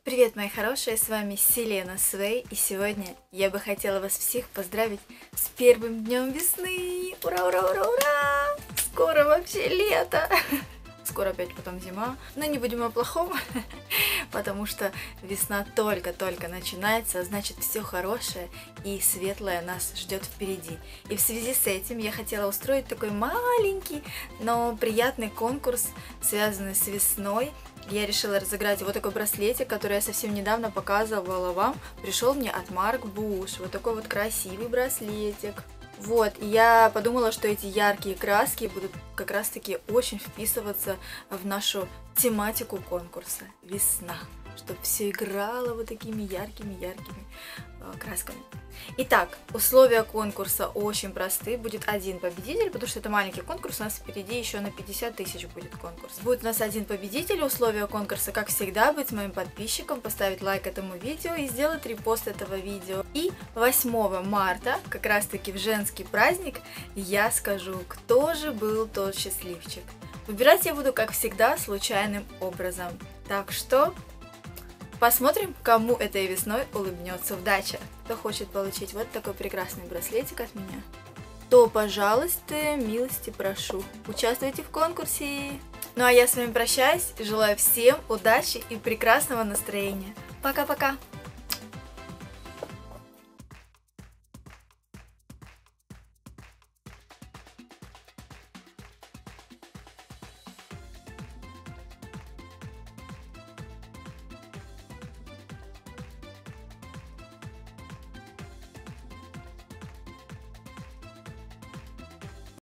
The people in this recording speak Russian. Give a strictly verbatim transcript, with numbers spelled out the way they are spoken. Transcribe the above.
Привет, мои хорошие, с вами Селена Свей, и сегодня я бы хотела вас всех поздравить с первым днем весны! Ура, ура, ура, ура! Скоро вообще лето! Скоро опять потом зима, но не будем о плохом, потому что весна только-только начинается, а значит все хорошее и светлое нас ждет впереди. И в связи с этим я хотела устроить такой маленький, но приятный конкурс, связанный с весной. Я решила разыграть вот такой браслетик, который я совсем недавно показывала вам. Пришел мне от Марк Буш. Вот такой вот красивый браслетик. Вот, и я подумала, что эти яркие краски будут как раз таки очень вписываться в нашу тематику конкурса «Весна», чтобы все играло вот такими яркими-яркими э, красками. Итак, условия конкурса очень просты. Будет один победитель, потому что это маленький конкурс, у нас впереди еще на пятьдесят тысяч будет конкурс. Будет у нас один победитель. Условия конкурса, как всегда, быть моим подписчиком, поставить лайк этому видео и сделать репост этого видео. И восьмого марта, как раз таки в женский праздник, я скажу, кто же был тот счастливчик. Выбирать я буду, как всегда, случайным образом. Так что посмотрим, кому этой весной улыбнется удача. Кто хочет получить вот такой прекрасный браслетик от меня, то, пожалуйста, милости прошу, участвуйте в конкурсе. Ну а я с вами прощаюсь и желаю всем удачи и прекрасного настроения. Пока-пока!